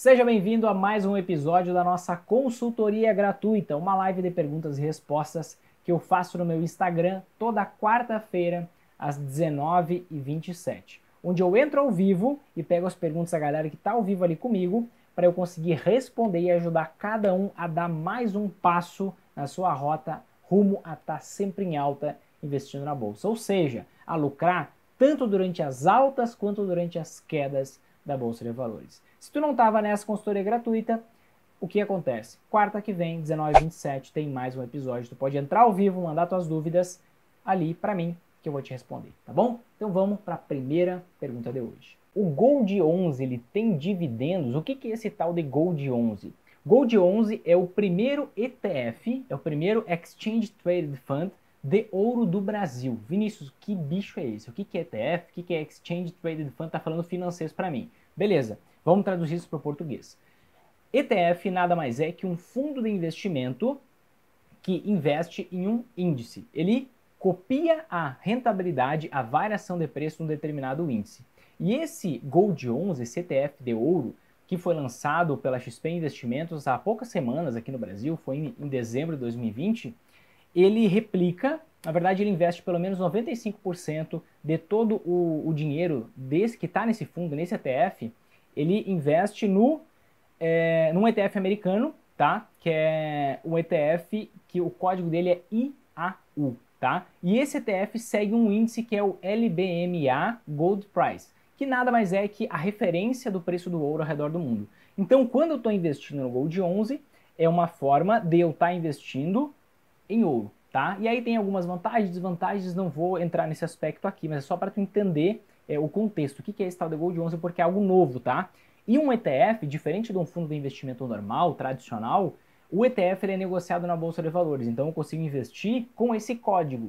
Seja bem-vindo a mais um episódio da nossa consultoria gratuita, uma live de perguntas e respostas que eu faço no meu Instagram toda quarta-feira às 19h27, onde eu entro ao vivo e pego as perguntas da galera que está ao vivo ali comigo para eu conseguir responder e ajudar cada um a dar mais um passo na sua rota rumo a estar sempre em alta investindo na bolsa, ou seja, a lucrar tanto durante as altas quanto durante as quedas da Bolsa de Valores. Se tu não estava nessa consultoria gratuita, o que acontece? Quarta que vem, 19h27, tem mais um episódio. Tu pode entrar ao vivo, mandar tuas dúvidas ali para mim, que eu vou te responder, tá bom? Então vamos para a primeira pergunta de hoje. O Gold 11, ele tem dividendos? O que é esse tal de Gold 11? Gold 11 é o primeiro ETF, é o primeiro Exchange Traded Fund de ouro do Brasil. Vinícius, que bicho é esse? O que é ETF? O que é Exchange Traded Fund? Tá falando financeiro para mim. Beleza, vamos traduzir isso para o português. ETF nada mais é que um fundo de investimento que investe em um índice. Ele copia a rentabilidade, a variação de preço de um determinado índice. E esse Gold 11, esse ETF de ouro, que foi lançado pela XP Investimentos há poucas semanas aqui no Brasil, foi em dezembro de 2020, ele replica, na verdade ele investe pelo menos 95% de todo o dinheiro desse que está nesse fundo, nesse ETF, ele investe num ETF americano, tá? Que é um ETF que o código dele é IAU, tá? E esse ETF segue um índice que é o LBMA Gold Price, que nada mais é que a referência do preço do ouro ao redor do mundo. Então, quando eu estou investindo no Gold 11, é uma forma de eu estar investindo em ouro, tá? E aí tem algumas vantagens, desvantagens, não vou entrar nesse aspecto aqui, mas é só para tu entender o contexto, o que é esse tal de Gold 11, porque é algo novo, tá? E um ETF, diferente de um fundo de investimento normal, tradicional, o ETF ele é negociado na Bolsa de Valores, então eu consigo investir com esse código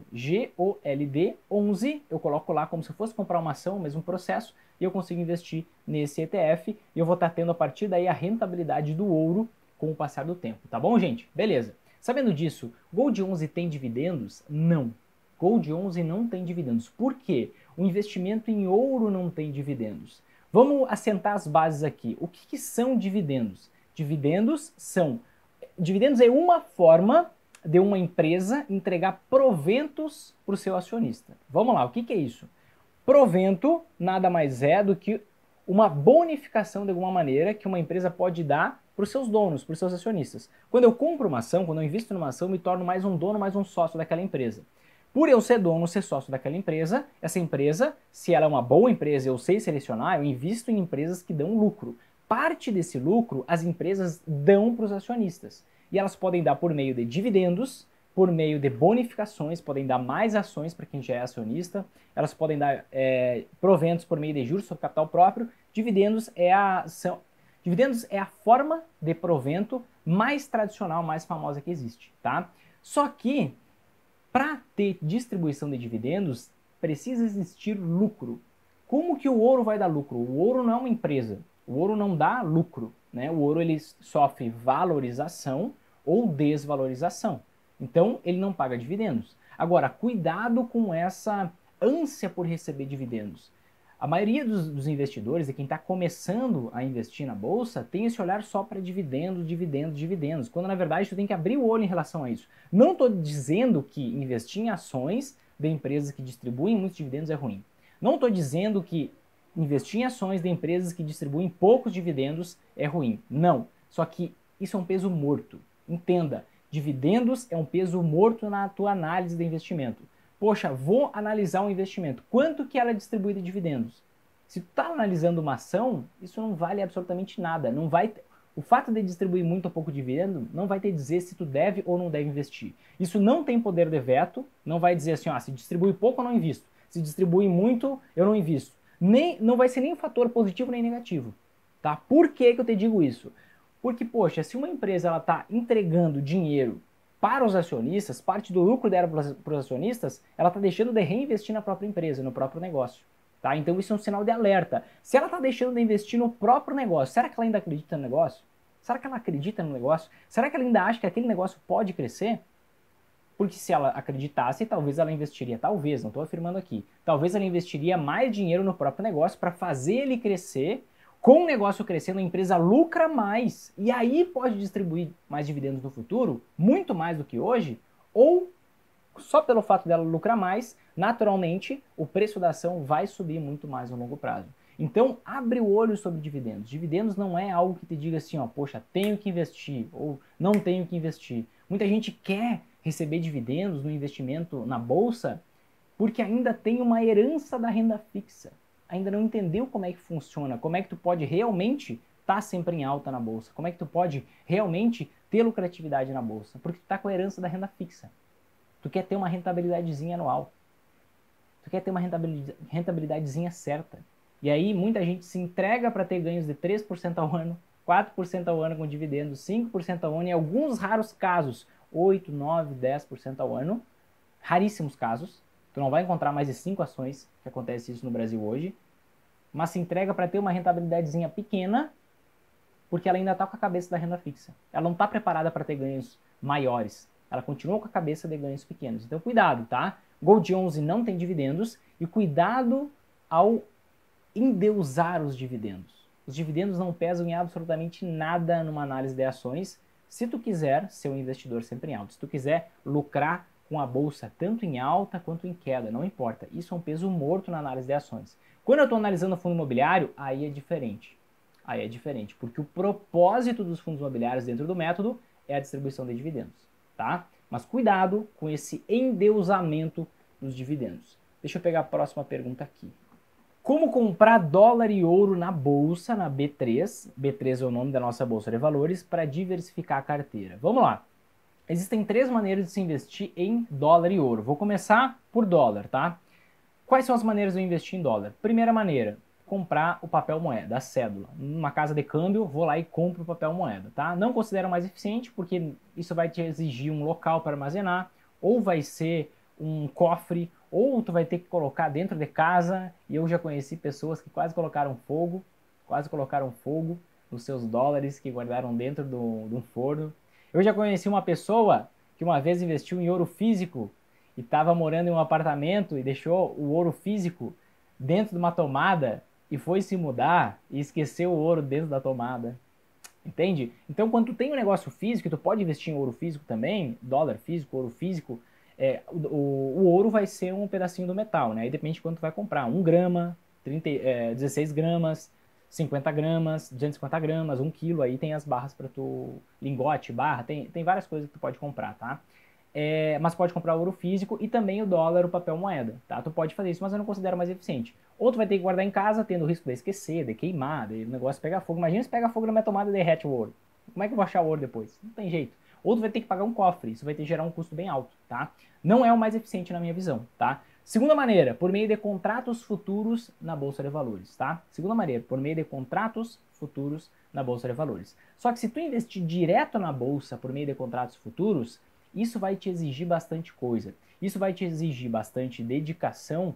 GOLD11, eu coloco lá como se fosse comprar uma ação, o mesmo processo, e eu consigo investir nesse ETF, e eu vou estar tendo a partir daí a rentabilidade do ouro com o passar do tempo, tá bom, gente? Beleza. Sabendo disso, Gold 11 tem dividendos? Não. Gold 11 não tem dividendos. Por quê? O investimento em ouro não tem dividendos. Vamos assentar as bases aqui. O que são dividendos? Dividendos é uma forma de uma empresa entregar proventos para o seu acionista. Vamos lá, o que é isso? Provento nada mais é do que uma bonificação de alguma maneira que uma empresa pode dar para os seus donos, para os seus acionistas. Quando eu compro uma ação, quando eu invisto numa ação, eu me torno mais um dono, mais um sócio daquela empresa. Por eu ser dono, ser sócio daquela empresa, essa empresa, se ela é uma boa empresa, eu sei selecionar, eu invisto em empresas que dão lucro. Parte desse lucro, as empresas dão para os acionistas. E elas podem dar por meio de dividendos, por meio de bonificações, podem dar mais ações para quem já é acionista, elas podem dar proventos por meio de juros sobre capital próprio. Dividendos é a forma de provento mais tradicional, mais famosa que existe, tá? Só que, para ter distribuição de dividendos, precisa existir lucro. Como que o ouro vai dar lucro? O ouro não é uma empresa. O ouro não dá lucro, né? O ouro ele sofre valorização ou desvalorização. Então, ele não paga dividendos. Agora, cuidado com essa ânsia por receber dividendos. A maioria dos investidores e quem está começando a investir na bolsa tem esse olhar só para dividendos, dividendos, dividendos, quando na verdade tu tem que abrir o olho em relação a isso. Não estou dizendo que investir em ações de empresas que distribuem muitos dividendos é ruim. Não estou dizendo que investir em ações de empresas que distribuem poucos dividendos é ruim. Não. Só que isso é um peso morto. Entenda, dividendos é um peso morto na tua análise de investimento. Poxa, vou analisar um investimento. Quanto que ela é distribuída de dividendos? Se tu está analisando uma ação, isso não vale absolutamente nada. Não vai o fato de distribuir muito ou pouco dividendo não vai te dizer se tu deve ou não deve investir. Isso não tem poder de veto, não vai dizer assim, se distribui pouco eu não invisto. Se distribui muito, eu não invisto. Não vai ser nem um fator positivo nem negativo. Tá? Por que eu te digo isso? Porque, poxa, se uma empresa está entregando dinheiro para os acionistas, parte do lucro dela para os acionistas, ela está deixando de reinvestir na própria empresa, no próprio negócio. Tá? Então isso é um sinal de alerta. Se ela está deixando de investir no próprio negócio, será que ela ainda acredita no negócio? Será que ela acredita no negócio? Será que ela ainda acha que aquele negócio pode crescer? Porque se ela acreditasse, talvez ela investiria, talvez, não estou afirmando aqui, talvez ela investiria mais dinheiro no próprio negócio para fazer ele crescer Com o negócio crescendo, a empresa lucra mais e aí pode distribuir mais dividendos no futuro, muito mais do que hoje, ou só pelo fato dela lucrar mais, naturalmente o preço da ação vai subir muito mais no longo prazo. Então, abre o olho sobre dividendos. Dividendos não é algo que te diga assim, ó, poxa, tenho que investir ou não tenho que investir. Muita gente quer receber dividendos no investimento na bolsa porque ainda tem uma herança da renda fixa. Ainda não entendeu como é que funciona, como é que tu pode realmente estar sempre em alta na bolsa, como é que tu pode realmente ter lucratividade na bolsa, porque tu está com a herança da renda fixa. Tu quer ter uma rentabilidadezinha anual. Tu quer ter uma rentabilidadezinha certa. E aí muita gente se entrega para ter ganhos de 3% ao ano, 4% ao ano com dividendos, 5% ao ano, em alguns raros casos, 8, 9, 10% ao ano. Raríssimos casos. Tu não vai encontrar mais de 5 ações que acontece isso no Brasil hoje. Mas se entrega para ter uma rentabilidadezinha pequena, porque ela ainda está com a cabeça da renda fixa. Ela não está preparada para ter ganhos maiores. Ela continua com a cabeça de ganhos pequenos. Então cuidado, tá? Gold 11 não tem dividendos e cuidado ao endeusar os dividendos. Os dividendos não pesam em absolutamente nada numa análise de ações, se tu quiser ser um investidor sempre em alta. Se tu quiser lucrar com a bolsa tanto em alta quanto em queda, não importa. Isso é um peso morto na análise de ações. Quando eu estou analisando o fundo imobiliário, aí é diferente. Aí é diferente, porque o propósito dos fundos imobiliários dentro do método é a distribuição de dividendos, tá? Mas cuidado com esse endeusamento dos dividendos. Deixa eu pegar a próxima pergunta aqui. Como comprar dólar e ouro na bolsa, na B3? B3 é o nome da nossa bolsa de valores, para diversificar a carteira. Vamos lá. Existem 3 maneiras de se investir em dólar e ouro. Vou começar por dólar, tá? Quais são as maneiras de eu investir em dólar? Primeira maneira, comprar o papel moeda, a cédula. Numa casa de câmbio, vou lá e compro o papel moeda, tá? Não considero mais eficiente, porque isso vai te exigir um local para armazenar, ou vai ser um cofre, ou tu vai ter que colocar dentro de casa, e eu já conheci pessoas que quase colocaram fogo nos seus dólares que guardaram dentro de um forno. Eu já conheci uma pessoa que uma vez investiu em ouro físico e estava morando em um apartamento e deixou o ouro físico dentro de uma tomada e foi se mudar e esqueceu o ouro dentro da tomada. Entende? Então, quando tu tem um negócio físico, tu pode investir em ouro físico também, dólar físico, ouro físico, o ouro vai ser um pedacinho do metal, né? Aí depende de quanto tu vai comprar. 1 grama, 16 gramas, 50 gramas, 250 gramas, 1 quilo, aí tem as barras para tu, lingote, barra, tem várias coisas que tu pode comprar, tá? Mas pode comprar ouro físico e também o dólar, o papel moeda, tá? Tu pode fazer isso, mas eu não considero mais eficiente. Ou tu vai ter que guardar em casa, tendo o risco de esquecer, de queimar, de o negócio pegar fogo. Imagina se pega fogo na minha tomada e derrete o ouro. Como é que eu vou achar o ouro depois? Não tem jeito. Ou tu vai ter que pagar um cofre, isso vai ter que gerar um custo bem alto, tá? Não é o mais eficiente na minha visão, tá? Segunda maneira, por meio de contratos futuros na Bolsa de Valores, tá? Segunda maneira, por meio de contratos futuros na Bolsa de Valores. Só que se tu investir direto na Bolsa por meio de contratos futuros, isso vai te exigir bastante coisa. Isso vai te exigir bastante dedicação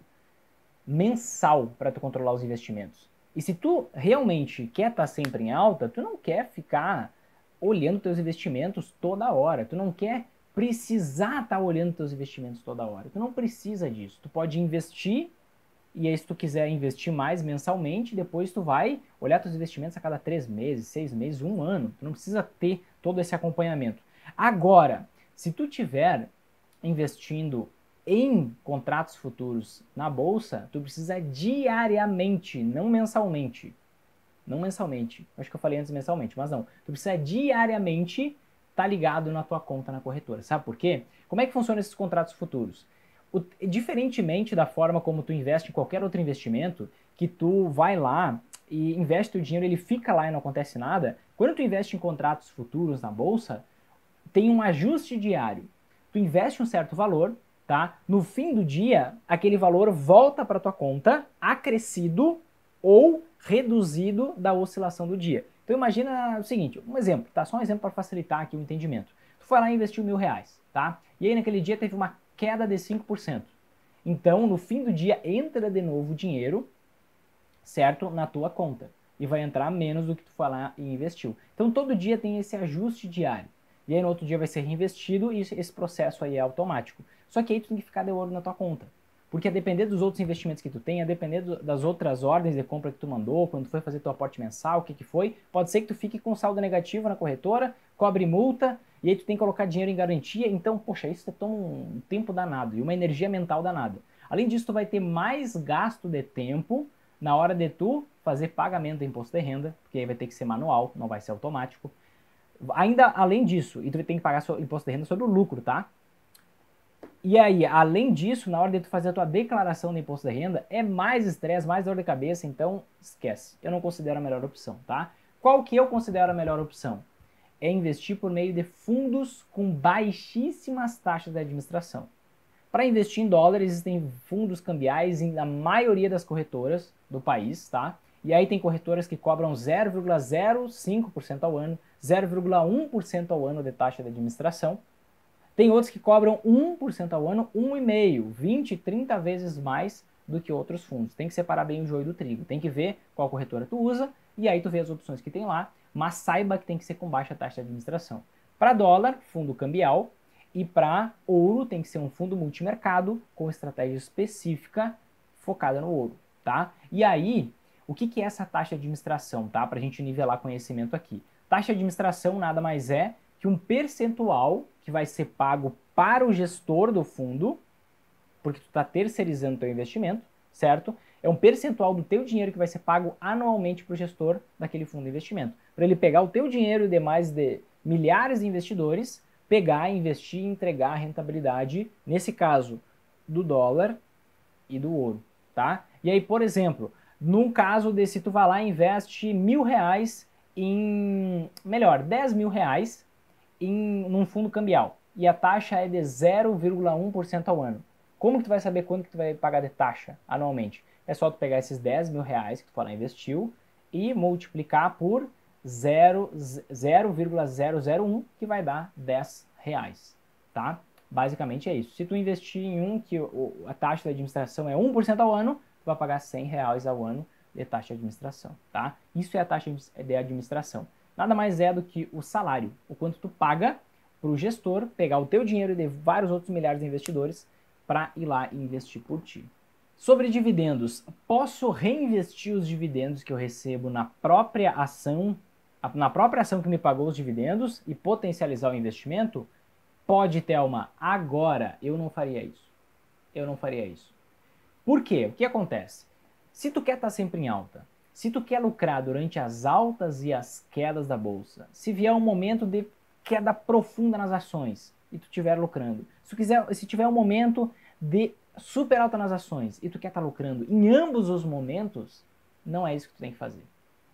mensal para tu controlar os investimentos. E se tu realmente quer estar sempre em alta, tu não quer ficar olhando teus investimentos toda hora. Tu não quer precisar estar olhando teus investimentos toda hora. Tu não precisa disso. Tu pode investir e aí se tu quiser investir mais mensalmente, depois tu vai olhar teus investimentos a cada 3 meses, 6 meses, 1 ano. Tu não precisa ter todo esse acompanhamento. Agora, se tu tiver investindo em contratos futuros na bolsa, tu precisa diariamente, não mensalmente. Não mensalmente. Acho que eu falei antes mensalmente, mas não. Tu precisa diariamente estar ligado na tua conta na corretora. Sabe por quê? Como é que funcionam esses contratos futuros? Diferentemente da forma como tu investe em qualquer outro investimento, que tu vai lá e investe o dinheiro, ele fica lá e não acontece nada. Quando tu investe em contratos futuros na bolsa, tem um ajuste diário. Tu investe um certo valor, tá? No fim do dia, aquele valor volta para tua conta acrescido ou reduzido da oscilação do dia. Então imagina o seguinte, um exemplo, tá? Só um exemplo para facilitar aqui o entendimento. Tu foi lá e investiu R$1.000, tá? E aí naquele dia teve uma queda de 5%. Então, no fim do dia, entra de novo o dinheiro, certo? Na tua conta. E vai entrar menos do que tu foi lá e investiu. Então, todo dia tem esse ajuste diário. E aí, no outro dia vai ser reinvestido e esse processo aí é automático. Só que aí tu tem que ficar de olho na tua conta. Porque a depender dos outros investimentos que tu tem, a depender das outras ordens de compra que tu mandou, quando tu foi fazer teu aporte mensal, o que foi, pode ser que tu fique com saldo negativo na corretora, cobre multa, e aí tu tem que colocar dinheiro em garantia, então, poxa, isso toma um tempo danado e uma energia mental danada. Além disso, tu vai ter mais gasto de tempo na hora de tu fazer pagamento de imposto de renda, porque aí vai ter que ser manual, não vai ser automático. Ainda além disso, e tu tem que pagar imposto de renda sobre o lucro, tá? E aí, além disso, na hora de tu fazer a tua declaração de imposto de renda, é mais estresse, mais dor de cabeça, então esquece. Eu não considero a melhor opção, tá? Qual que eu considero a melhor opção? É investir por meio de fundos com baixíssimas taxas de administração. Para investir em dólar, existem fundos cambiais na maioria das corretoras do país, tá? E aí tem corretoras que cobram 0,05% ao ano, 0,1% ao ano de taxa de administração. Tem outros que cobram 1% ao ano, 1,5%, 20, 30 vezes mais do que outros fundos. Tem que separar bem o joio do trigo. Tem que ver qual corretora tu usa e aí tu vê as opções que tem lá, mas saiba que tem que ser com baixa taxa de administração. Para dólar, fundo cambial, e para ouro tem que ser um fundo multimercado com estratégia específica focada no ouro, tá? E aí, o que é essa taxa de administração, tá? Para a gente nivelar conhecimento aqui. Taxa de administração nada mais é que um percentual que vai ser pago para o gestor do fundo, porque tu está terceirizando o teu investimento, certo? É um percentual do teu dinheiro que vai ser pago anualmente para o gestor daquele fundo de investimento. Para ele pegar o teu dinheiro e demais de milhares de investidores, pegar, investir e entregar a rentabilidade, nesse caso, do dólar e do ouro, tá? E aí, por exemplo, num caso desse, tu vai lá e investe R$1.000 em, melhor, R$10.000 num fundo cambial e a taxa é de 0,1% ao ano. Como que tu vai saber quanto que tu vai pagar de taxa anualmente? É só tu pegar esses R$10.000 que tu for lá investiu e multiplicar por 0,001 que vai dar R$10, tá? Basicamente é isso. Se tu investir em um que a taxa de administração é 1% ao ano, tu vai pagar R$100 ao ano de taxa de administração, tá? Isso é a taxa de administração. Nada mais é do que o salário, o quanto tu paga para o gestor pegar o teu dinheiro de vários outros milhares de investidores para ir lá e investir por ti. Sobre dividendos, posso reinvestir os dividendos que eu recebo na própria ação que me pagou os dividendos e potencializar o investimento? Pode, Thelma. Agora, eu não faria isso. Eu não faria isso. Por quê? O que acontece? Se tu quer estar sempre em alta, se tu quer lucrar durante as altas e as quedas da bolsa, se vier um momento de queda profunda nas ações e tu estiver lucrando, se tiver um momento de super alta nas ações e tu quer estar lucrando em ambos os momentos, não é isso que tu tem que fazer.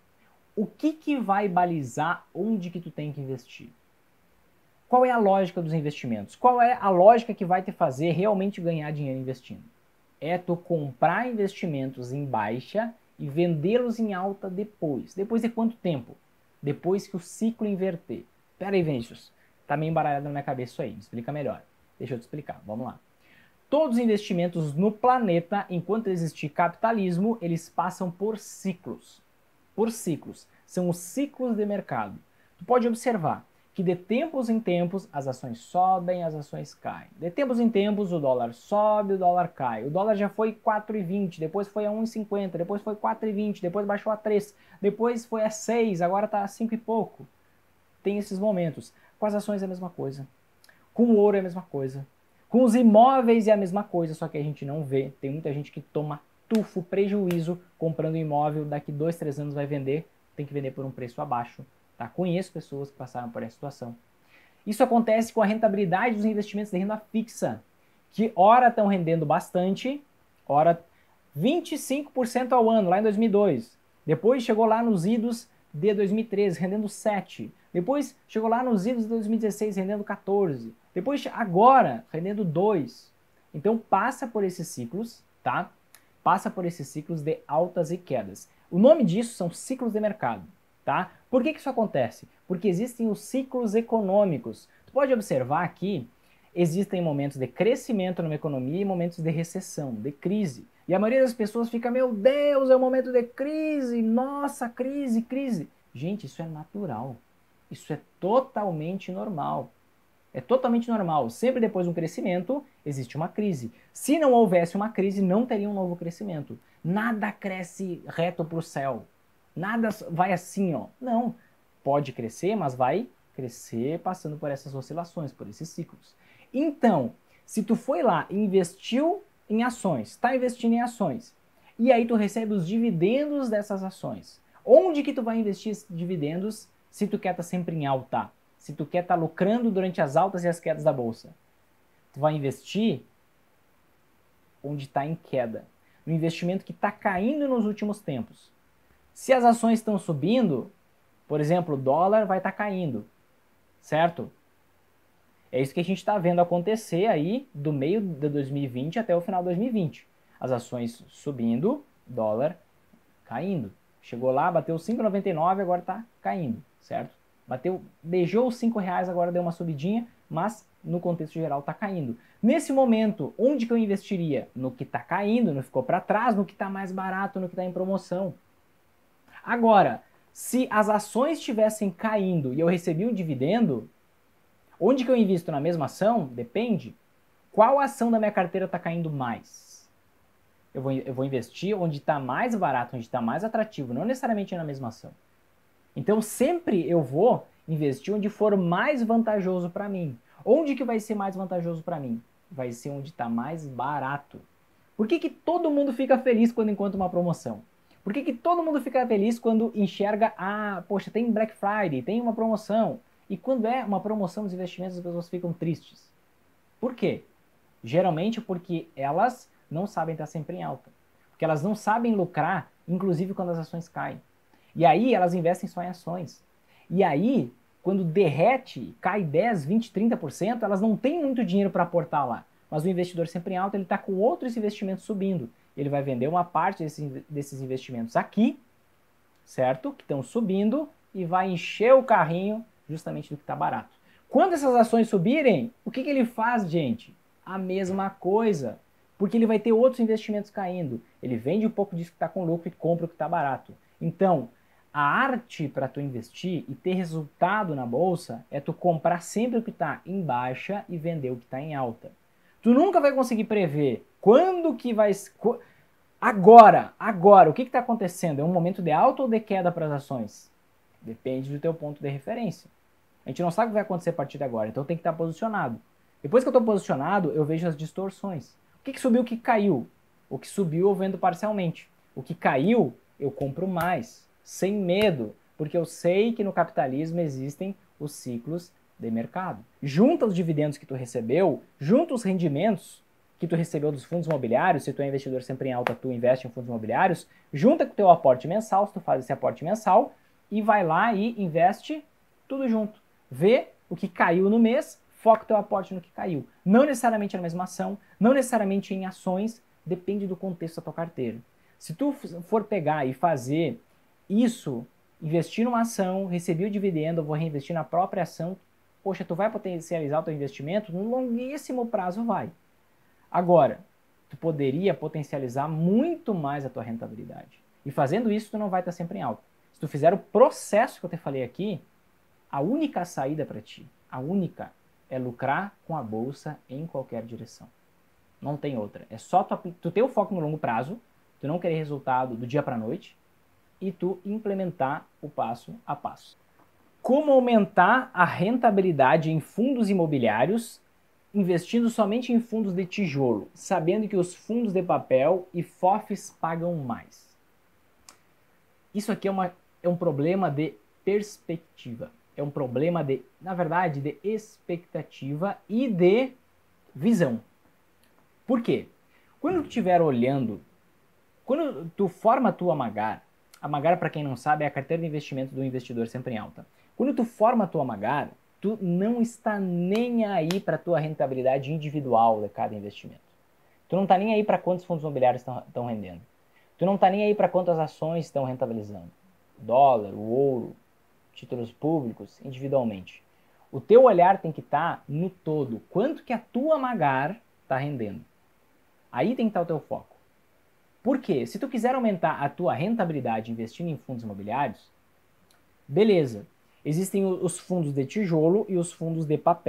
O que vai balizar onde que tu tem que investir? Qual é a lógica dos investimentos? Qual é a lógica que vai te fazer realmente ganhar dinheiro investindo? É tu comprar investimentos em baixa e vendê-los em alta depois. Depois de quanto tempo? Depois que o ciclo inverter. Pera aí, Vinícius. Tá meio embaralhado na minha cabeça isso aí. Me explica melhor. Deixa eu te explicar. Vamos lá. Todos os investimentos no planeta, enquanto existir capitalismo, eles passam por ciclos. Por ciclos. São os ciclos de mercado. Tu pode observar que de tempos em tempos as ações sobem, as ações caem. De tempos em tempos o dólar sobe, o dólar cai. O dólar já foi 4,20, depois foi a 1,50, depois foi 4,20, depois baixou a 3, depois foi a 6, agora está a 5 e pouco. Tem esses momentos. Com as ações é a mesma coisa. Com o ouro é a mesma coisa. Com os imóveis é a mesma coisa, só que a gente não vê. Tem muita gente que toma tufo, prejuízo, comprando imóvel, daqui 2, 3 anos vai vender, tem que vender por um preço abaixo. Tá? Conheço pessoas que passaram por essa situação. Isso acontece com a rentabilidade dos investimentos de renda fixa, que ora estão rendendo bastante, ora 25% ao ano, lá em 2002. Depois chegou lá nos idos de 2013, rendendo 7%. Depois chegou lá nos idos de 2016, rendendo 14%. Depois, agora, rendendo 2%. Então, passa por esses ciclos, tá? Passa por esses ciclos de altas e quedas. O nome disso são ciclos de mercado. Tá? Por que isso acontece? Porque existem os ciclos econômicos. Tu pode observar que existem momentos de crescimento numa economia e momentos de recessão, de crise. E a maioria das pessoas fica, meu Deus, é um momento de crise, nossa, crise. Gente, isso é natural. Isso é totalmente normal. É totalmente normal. Sempre depois de um crescimento, existe uma crise. Se não houvesse uma crise, não teria um novo crescimento. Nada cresce reto para o céu. Nada vai assim, ó. Não. Pode crescer, mas vai crescer passando por essas oscilações, por esses ciclos. Então, se tu foi lá e investiu em ações, está investindo em ações, e aí tu recebe os dividendos dessas ações. Onde que tu vai investir esses dividendos se tu quer estar sempre em alta? Se tu quer estar lucrando durante as altas e as quedas da bolsa? Tu vai investir onde está em queda. No investimento que está caindo nos últimos tempos. Se as ações estão subindo, por exemplo, o dólar vai estar caindo, certo? É isso que a gente está vendo acontecer aí do meio de 2020 até o final de 2020. As ações subindo, dólar caindo. Chegou lá, bateu 5,99, agora está caindo, certo? Bateu, beijou os R$5, agora deu uma subidinha, mas no contexto geral está caindo. Nesse momento, onde que eu investiria? No que está caindo, no que ficou para trás, no que está mais barato, no que está em promoção. Agora, se as ações estivessem caindo e eu recebi um dividendo, onde que eu invisto? Na mesma ação? Depende. Qual ação da minha carteira está caindo mais? Eu vou investir onde está mais barato, onde está mais atrativo, não necessariamente na mesma ação. Então sempre eu vou investir onde for mais vantajoso para mim. Onde que vai ser mais vantajoso para mim? Vai ser onde está mais barato. Por que que todo mundo fica feliz quando encontra uma promoção? Por que que todo mundo fica feliz quando enxerga, poxa, tem Black Friday, tem uma promoção. E quando é uma promoção dos investimentos, as pessoas ficam tristes. Por quê? Geralmente porque elas não sabem estar sempre em alta. Porque elas não sabem lucrar, inclusive quando as ações caem. E aí elas investem só em ações. E aí, quando derrete, cai 10, 20, 30%, elas não têm muito dinheiro para aportar lá. Mas o investidor sempre em alta, ele está com outros investimentos subindo. Ele vai vender uma parte desses investimentos aqui, certo? Que estão subindo, e vai encher o carrinho justamente do que está barato. Quando essas ações subirem, o que ele faz, gente? A mesma coisa. Porque ele vai ter outros investimentos caindo. Ele vende um pouco disso que está com lucro e compra o que está barato. Então, a arte para tu investir e ter resultado na bolsa é tu comprar sempre o que está em baixa e vender o que está em alta. Tu nunca vai conseguir prever quando que vai... Agora, o que está acontecendo? É um momento de alta ou de queda para as ações? Depende do teu ponto de referência. A gente não sabe o que vai acontecer a partir de agora, então tem que estar posicionado. Depois que eu estou posicionado, eu vejo as distorções. O que subiu, o que caiu? O que subiu eu vendo parcialmente. O que caiu, eu compro mais, sem medo, porque eu sei que no capitalismo existem os ciclos de mercado. Junta os dividendos que tu recebeu, junta os rendimentos que tu recebeu dos fundos imobiliários, se tu é investidor sempre em alta, tu investe em fundos imobiliários, junta com o teu aporte mensal, se tu faz esse aporte mensal, e vai lá e investe tudo junto. Vê o que caiu no mês, foca o teu aporte no que caiu. Não necessariamente na mesma ação, não necessariamente em ações, depende do contexto da tua carteira. Se tu for pegar e fazer isso, investir numa ação, receber o dividendo, eu vou reinvestir na própria ação, poxa, tu vai potencializar o teu investimento? No longuíssimo prazo vai. Agora, tu poderia potencializar muito mais a tua rentabilidade. E fazendo isso, tu não vai estar sempre em alta. Se tu fizer o processo que eu te falei aqui, a única saída para ti, a única, é lucrar com a bolsa em qualquer direção. Não tem outra. É só tu ter o foco no longo prazo, tu não querer resultado do dia para a noite e tu implementar o passo a passo. Como aumentar a rentabilidade em fundos imobiliários investindo somente em fundos de tijolo, sabendo que os fundos de papel e FOFs pagam mais? Isso aqui é um problema de perspectiva. É um problema de, na verdade, de expectativa e de visão. Por quê? Quando tu estiver olhando, quando tu forma a tua Magar, a Magar, para quem não sabe, é a carteira de investimento do investidor sempre em alta. Quando tu forma a tua Magar, tu não está nem aí para a tua rentabilidade individual de cada investimento. Tu não está nem aí para quantos fundos imobiliários estão rendendo. Tu não está nem aí para quantas ações estão rentabilizando. O dólar, o ouro, títulos públicos, individualmente. O teu olhar tem que estar no todo. Quanto que a tua Magar está rendendo? Aí tem que estar o teu foco. Por quê? Se tu quiser aumentar a tua rentabilidade investindo em fundos imobiliários, beleza. Existem os fundos de tijolo e os fundos de papel.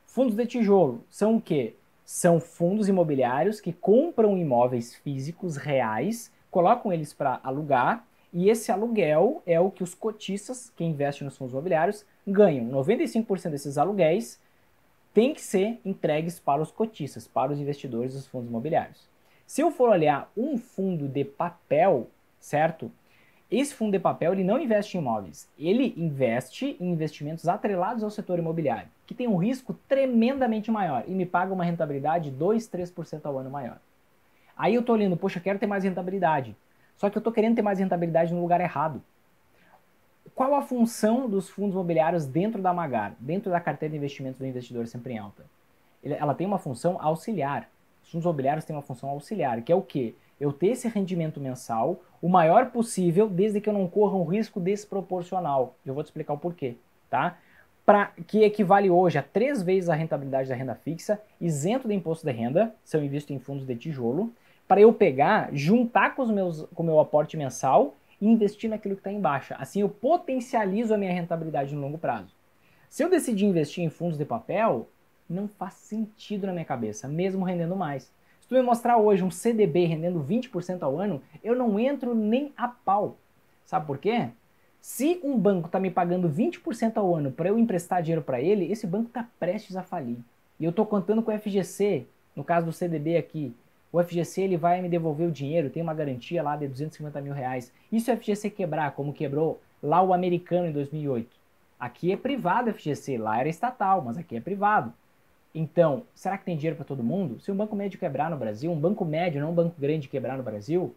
Fundos de tijolo são o quê? São fundos imobiliários que compram imóveis físicos reais, colocam eles para alugar, e esse aluguel é o que os cotistas, que investem nos fundos imobiliários, ganham. 95% desses aluguéis têm que ser entregues para os cotistas, para os investidores dos fundos imobiliários. Se eu for olhar um fundo de papel, certo? Esse fundo de papel ele não investe em imóveis, ele investe em investimentos atrelados ao setor imobiliário, que tem um risco tremendamente maior e me paga uma rentabilidade 2, 3% ao ano maior. Aí eu estou olhando, poxa, eu quero ter mais rentabilidade, só que eu estou querendo ter mais rentabilidade no lugar errado. Qual a função dos fundos imobiliários dentro da Magar, dentro da carteira de investimentos do investidor sempre em alta? Ela tem uma função auxiliar. Os fundos imobiliários têm uma função auxiliar, que é o quê? Eu ter esse rendimento mensal o maior possível, desde que eu não corra um risco desproporcional. Eu vou te explicar o porquê, tá? Que equivale hoje a 3 vezes a rentabilidade da renda fixa, isento de imposto de renda, se eu invisto em fundos de tijolo, para eu pegar, juntar com o meu aporte mensal e investir naquilo que está em baixa. Assim eu potencializo a minha rentabilidade no longo prazo. Se eu decidir investir em fundos de papel, não faz sentido na minha cabeça, mesmo rendendo mais. Se tu me mostrar hoje um CDB rendendo 20% ao ano, eu não entro nem a pau. Sabe por quê? Se um banco está me pagando 20% ao ano para eu emprestar dinheiro para ele, esse banco está prestes a falir. E eu estou contando com o FGC, no caso do CDB aqui. O FGC ele vai me devolver o dinheiro, tem uma garantia lá de 250 mil reais. E se o FGC quebrar, como quebrou lá o americano em 2008? Aqui é privado o FGC, lá era estatal, mas aqui é privado. Então, será que tem dinheiro para todo mundo? Se um banco médio quebrar no Brasil, um banco médio, não um banco grande quebrar no Brasil,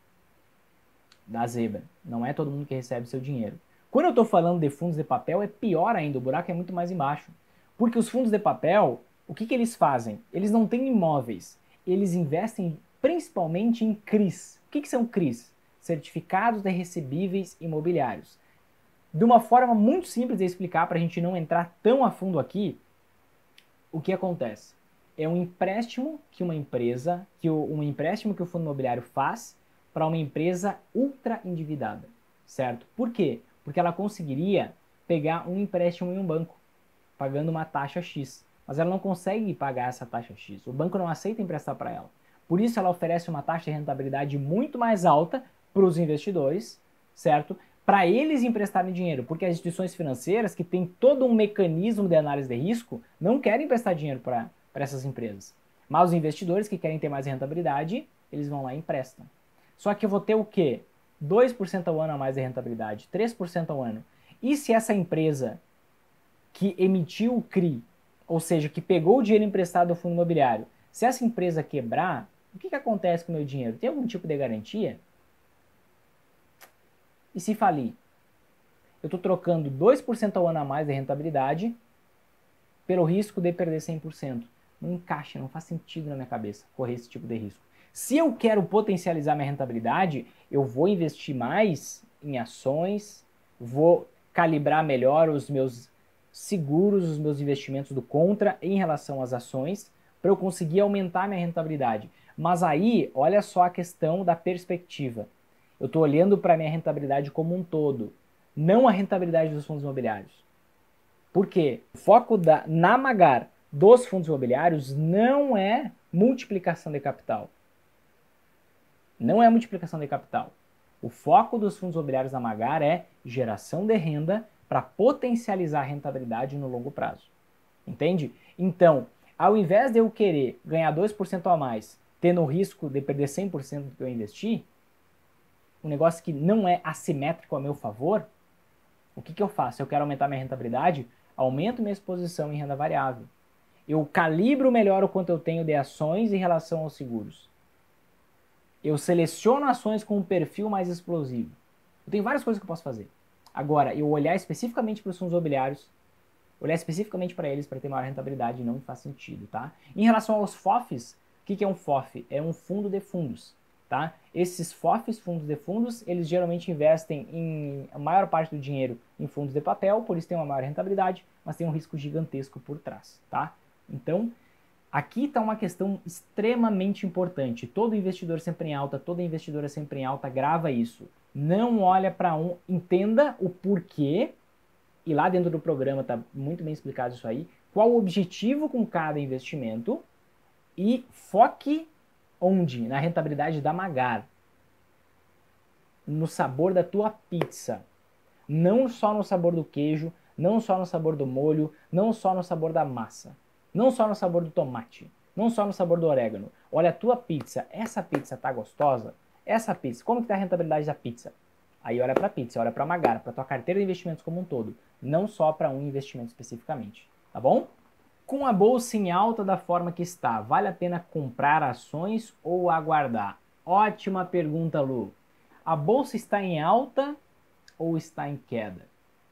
dá zebra. Não é todo mundo que recebe seu dinheiro. Quando eu estou falando de fundos de papel, é pior ainda, o buraco é muito mais embaixo. Porque os fundos de papel, o que eles fazem? Eles não têm imóveis, eles investem principalmente em CRIs. O que são CRIs? Certificados de Recebíveis Imobiliários. De uma forma muito simples de explicar, para a gente não entrar tão a fundo aqui, o que acontece? É um empréstimo que uma empresa, um empréstimo que o fundo imobiliário faz para uma empresa ultra endividada, certo? Por quê? Porque ela conseguiria pegar um empréstimo em um banco, pagando uma taxa X, mas ela não consegue pagar essa taxa X. O banco não aceita emprestar para ela. Por isso ela oferece uma taxa de rentabilidade muito mais alta para os investidores, certo? Para eles emprestarem dinheiro, porque as instituições financeiras, que têm todo um mecanismo de análise de risco, não querem emprestar dinheiro para essas empresas. Mas os investidores que querem ter mais rentabilidade, eles vão lá e emprestam. Só que eu vou ter o quê? 2% ao ano a mais de rentabilidade, 3% ao ano. E se essa empresa que emitiu o CRI, ou seja, que pegou o dinheiro emprestado do fundo imobiliário, se essa empresa quebrar, o que acontece com o meu dinheiro? Tem algum tipo de garantia? E se falir? Eu estou trocando 2% ao ano a mais de rentabilidade pelo risco de perder 100%. Não encaixa, não faz sentido na minha cabeça correr esse tipo de risco. Se eu quero potencializar minha rentabilidade, eu vou investir mais em ações, vou calibrar melhor os meus seguros, os meus investimentos do contra em relação às ações, para eu conseguir aumentar minha rentabilidade. Mas aí, olha só a questão da perspectiva. Eu estou olhando para a minha rentabilidade como um todo, não a rentabilidade dos fundos imobiliários. Por quê? O foco na Magar dos fundos imobiliários não é multiplicação de capital. Não é multiplicação de capital. O foco dos fundos imobiliários da Magar é geração de renda para potencializar a rentabilidade no longo prazo. Entende? Então, ao invés de eu querer ganhar 2% a mais, tendo o risco de perder 100% do que eu investi, um negócio que não é assimétrico a meu favor, o que eu faço? Eu quero aumentar minha rentabilidade, aumento minha exposição em renda variável. Eu calibro melhor o quanto eu tenho de ações em relação aos seguros. Eu seleciono ações com um perfil mais explosivo. Eu tenho várias coisas que eu posso fazer. Agora, eu olhar especificamente para os fundos imobiliários, olhar especificamente para eles para ter maior rentabilidade não faz sentido, tá? Em relação aos FOFs, o que é um FOF? É um fundo de fundos, tá? Esses FOFs, fundos de fundos, eles geralmente investem em a maior parte do dinheiro em fundos de papel, por isso tem uma maior rentabilidade, mas tem um risco gigantesco por trás, tá? Então, aqui está uma questão extremamente importante. Todo investidor sempre em alta, toda investidora sempre em alta, grava isso. Não olha para entenda o porquê, e lá dentro do programa está muito bem explicado isso aí, Qual o objetivo com cada investimento e foque onde? Na rentabilidade da Magar. No sabor da tua pizza. Não só no sabor do queijo, não só no sabor do molho, não só no sabor da massa, não só no sabor do tomate, não só no sabor do orégano. Olha a tua pizza, essa pizza tá gostosa? Essa pizza, como que tá a rentabilidade da pizza? Aí olha para a pizza, olha para a Magar, para tua carteira de investimentos como um todo, não só para um investimento especificamente, tá bom? Com a bolsa em alta da forma que está, vale a pena comprar ações ou aguardar? Ótima pergunta, Lu. A bolsa está em alta ou está em queda?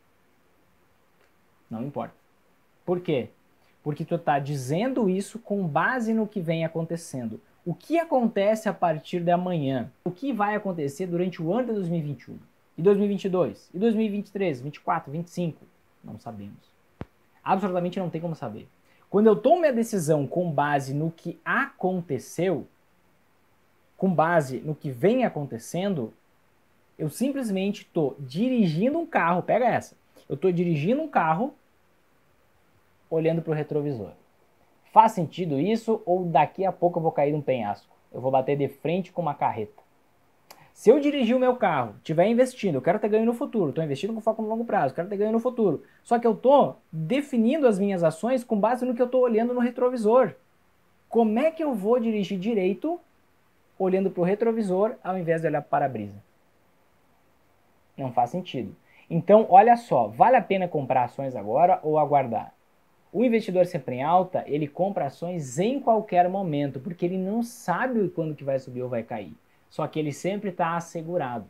Não importa. Por quê? Porque tu está dizendo isso com base no que vem acontecendo. O que acontece a partir de amanhã? O que vai acontecer durante o ano de 2021? E 2022? E 2023, 24, 25? Não sabemos. Absolutamente não tem como saber. Quando eu tomo minha decisão com base no que aconteceu, com base no que vem acontecendo, eu simplesmente estou dirigindo um carro, pega essa, eu estou dirigindo um carro olhando para o retrovisor. Faz sentido isso ou daqui a pouco eu vou cair num penhasco? Eu vou bater de frente com uma carreta. Se eu dirigir o meu carro, estiver investindo, eu quero ter ganho no futuro, estou investindo com foco no longo prazo, quero ter ganho no futuro. Só que eu estou definindo as minhas ações com base no que eu estou olhando no retrovisor. Como é que eu vou dirigir direito olhando para o retrovisor ao invés de olhar para o para-brisa? Não faz sentido. Então, olha só, vale a pena comprar ações agora ou aguardar? O investidor sempre em alta, ele compra ações em qualquer momento, porque ele não sabe quando que vai subir ou vai cair. Só que ele sempre está assegurado.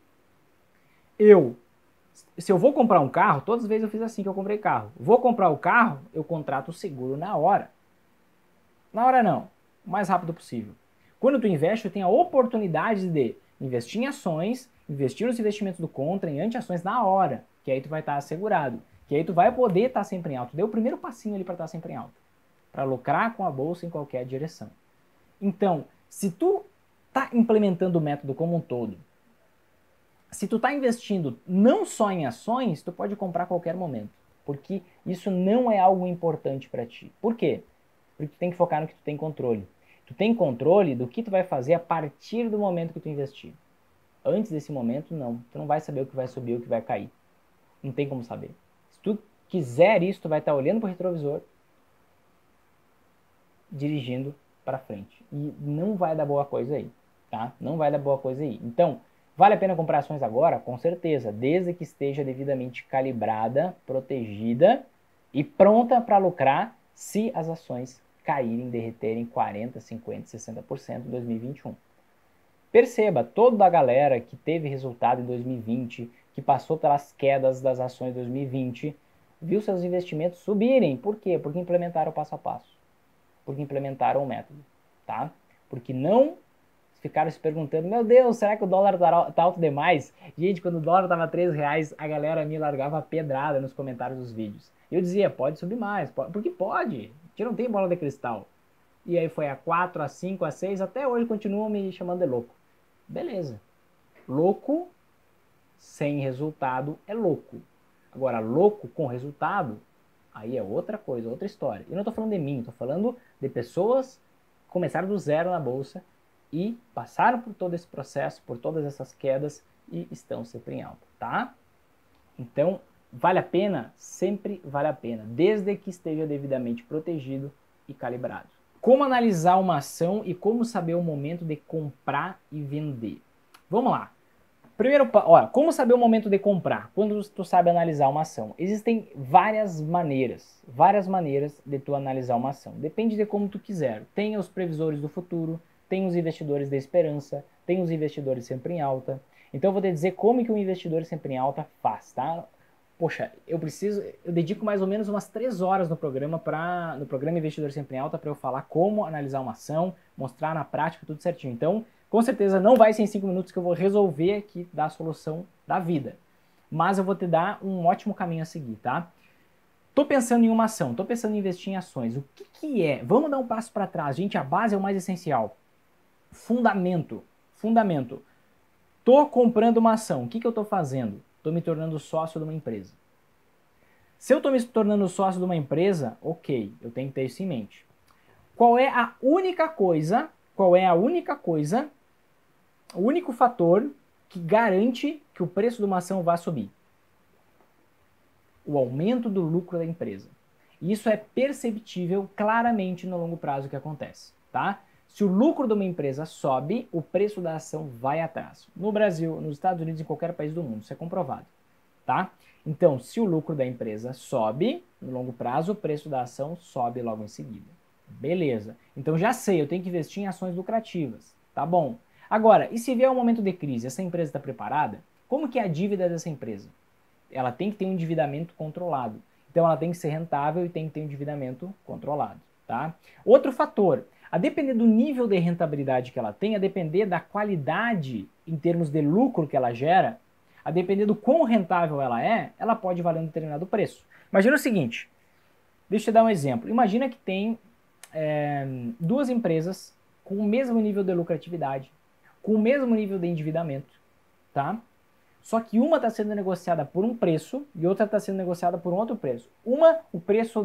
Se eu vou comprar um carro, todas as vezes eu fiz assim que eu comprei carro. Vou comprar o carro, eu contrato o seguro na hora. Na hora não, o mais rápido possível. Quando tu investe, tu tem a oportunidade de investir em ações, investir nos investimentos do contra, em anti-ações na hora, que aí tu vai estar assegurado. Que aí tu vai poder estar sempre em alta. Deu o primeiro passinho ali para estar sempre em alta. Para lucrar com a bolsa em qualquer direção. Então, se tu está implementando o método como um todo, se tu está investindo não só em ações, tu pode comprar a qualquer momento. Porque isso não é algo importante para ti. Por quê? Porque tu tem que focar no que tu tem controle. Tu tem controle do que tu vai fazer a partir do momento que tu investir. Antes desse momento, não. Tu não vai saber o que vai subir, o que vai cair. Não tem como saber. Se tu quiser isso, tu vai estar olhando para o retrovisor, dirigindo para frente. E não vai dar boa coisa aí, tá? Não vai dar boa coisa aí. Então, vale a pena comprar ações agora? Com certeza, desde que esteja devidamente calibrada, protegida e pronta para lucrar se as ações caírem, derreterem 40%, 50%, 60% em 2021. Perceba, toda a galera que teve resultado em 2020, que passou pelas quedas das ações em 2020, viu seus investimentos subirem. Por quê? Porque implementaram o passo a passo. Porque implementaram o método, tá? Porque não ficaram se perguntando, meu Deus, será que o dólar tá alto demais? Gente, quando o dólar tava R$3, a galera me largava pedrada nos comentários dos vídeos. Eu dizia, pode subir mais, porque pode, a gente não tem bola de cristal. E aí foi a 4, a 5, a 6, até hoje continuam me chamando de louco. Beleza. Louco sem resultado é louco. Agora, louco com resultado, aí é outra coisa, outra história. E não estou falando de mim, estou falando de pessoas que começaram do zero na bolsa e passaram por todo esse processo, por todas essas quedas e estão sempre em alta, tá? Então, vale a pena? Sempre vale a pena, desde que esteja devidamente protegido e calibrado. Como analisar uma ação e como saber o momento de comprar e vender? Vamos lá. Primeiro, olha, como saber o momento de comprar? Quando tu sabe analisar uma ação? Existem várias maneiras de tu analisar uma ação. Depende de como tu quiser. Tem os previsores do futuro, tem os investidores de esperança, tem os investidores sempre em alta. Então eu vou te dizer como que um investidor sempre em alta faz, tá? Poxa, eu dedico mais ou menos umas 3 horas no programa Investidor Sempre em Alta para eu falar como analisar uma ação, mostrar na prática tudo certinho. Então, com certeza não vai ser em 5 minutos que eu vou resolver aqui dar a solução da vida. Mas eu vou te dar um ótimo caminho a seguir, tá? Tô pensando em uma ação, tô pensando em investir em ações. O que é? Vamos dar um passo para trás. Gente, a base é o mais essencial. Fundamento. Tô comprando uma ação. O que eu tô fazendo? Tô me tornando sócio de uma empresa. Se eu estou me tornando sócio de uma empresa, ok, eu tenho que ter isso em mente. Qual é a única coisa, o único fator que garante que o preço de uma ação vá subir? O aumento do lucro da empresa. E isso é perceptível claramente no longo prazo que acontece, tá? Se o lucro de uma empresa sobe, o preço da ação vai atrás. No Brasil, nos Estados Unidos, em qualquer país do mundo, isso é comprovado, tá? Então, se o lucro da empresa sobe, no longo prazo, o preço da ação sobe logo em seguida. Beleza. Então já sei, eu tenho que investir em ações lucrativas, tá bom? Agora, e se vier um momento de crise, essa empresa está preparada? Como que é a dívida dessa empresa? Ela tem que ter um endividamento controlado. Então ela tem que ser rentável e tem que ter um endividamento controlado, tá? Outro fator, a depender do nível de rentabilidade que ela tem, a depender da qualidade em termos de lucro que ela gera, a depender do quão rentável ela pode valer um determinado preço. Imagina o seguinte, deixa eu dar um exemplo. Imagina que tem duas empresas com o mesmo nível de lucratividade, com o mesmo nível de endividamento, tá? Só que uma está sendo negociada por um preço e outra está sendo negociada por um outro preço. O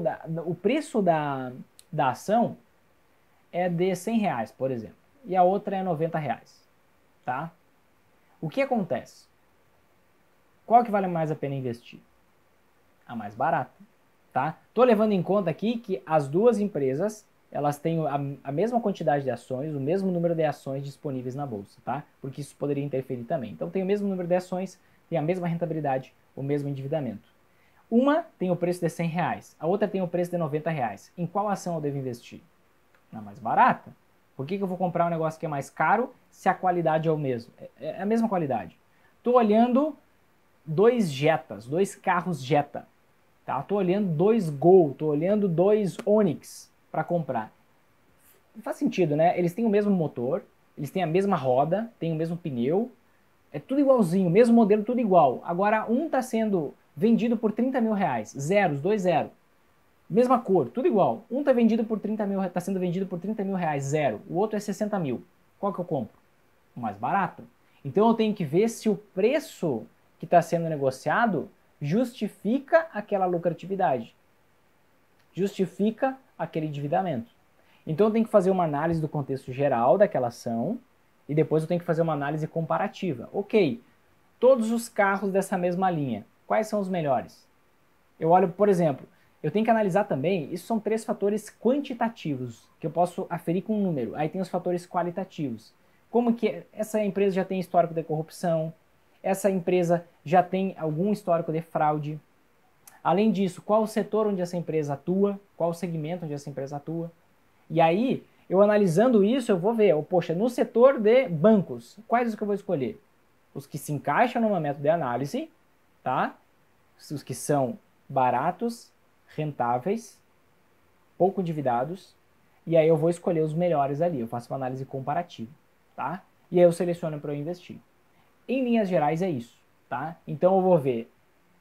preço da ação é de R$100, por exemplo, e a outra é R$90, tá? O que acontece? Qual que vale mais a pena investir? A mais barata, tá? Tô levando em conta aqui que as duas empresas, elas têm a mesma quantidade de ações, o mesmo número de ações disponíveis na bolsa, tá? Porque isso poderia interferir também. Então tem o mesmo número de ações, tem a mesma rentabilidade, o mesmo endividamento. Uma tem o preço de R$100, a outra tem o preço de R$90. Em qual ação eu devo investir? Na mais barata. Por que eu vou comprar um negócio que é mais caro se a qualidade é o mesmo? É a mesma qualidade. Tô olhando dois carros Jetta. Tá? Tô olhando dois Gol, tô olhando dois Onix para comprar. Faz sentido, né? Eles têm o mesmo motor, eles têm a mesma roda, têm o mesmo pneu, é tudo igualzinho, mesmo modelo, tudo igual. Agora, um está sendo vendido por R$30.000, zeros, dois zero. Mesma cor, tudo igual. Um está vendido por 30 mil, tá sendo vendido por R$30.000, zero. O outro é 60 mil. Qual que eu compro? O mais barato. Então eu tenho que ver se o preço que está sendo negociado justifica aquela lucratividade, justifica aquele endividamento. Então eu tenho que fazer uma análise do contexto geral daquela ação e depois eu tenho que fazer uma análise comparativa. Ok, todos os carros dessa mesma linha, quais são os melhores? Eu olho, por exemplo, eu tenho que analisar também, isso são 3 fatores quantitativos, que eu posso aferir com um número. Aí tem os fatores qualitativos. Como que essa empresa já tem histórico de corrupção, essa empresa já tem algum histórico de fraude. Além disso, qual o setor onde essa empresa atua, qual o segmento onde essa empresa atua. E aí, eu analisando isso, eu vou ver, poxa, no setor de bancos, quais os que eu vou escolher? Os que se encaixam no meu método de análise, tá? Os que são baratos, rentáveis, pouco endividados, e aí eu vou escolher os melhores ali, eu faço uma análise comparativa, tá? E aí eu seleciono para eu investir. Em linhas gerais é isso, tá? Então eu vou ver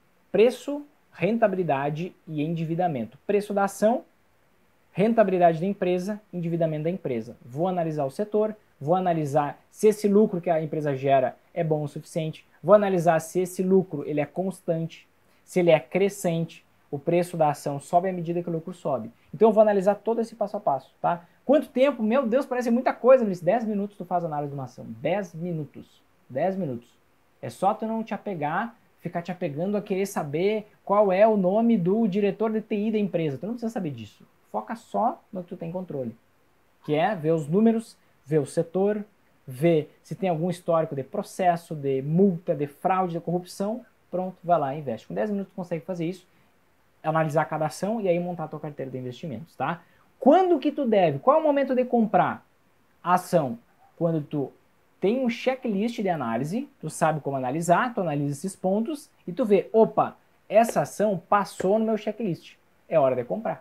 preço, rentabilidade e endividamento. Preço da ação, rentabilidade da empresa, endividamento da empresa. Vou analisar o setor, vou analisar se esse lucro que a empresa gera é bom o suficiente, vou analisar se esse lucro ele é constante, se ele é crescente, o preço da ação sobe à medida que o lucro sobe. Então eu vou analisar todo esse passo a passo, tá? Quanto tempo? Meu Deus, parece muita coisa, Luiz. 10 minutos tu faz análise de uma ação. 10 minutos. 10 minutos. É só tu não te apegar, ficar te apegando a querer saber qual é o nome do diretor de TI da empresa. Tu não precisa saber disso. Foca só no que tu tem controle. Que é ver os números, ver o setor, ver se tem algum histórico de processo, de multa, de fraude, de corrupção. Pronto, vai lá e investe. Com 10 minutos tu consegue fazer isso, analisar cada ação e aí montar a tua carteira de investimentos, tá? Quando que tu deve? Qual é o momento de comprar a ação? Quando tu tem um checklist de análise, tu sabe como analisar, tu analisa esses pontos e tu vê, opa, essa ação passou no meu checklist, é hora de comprar.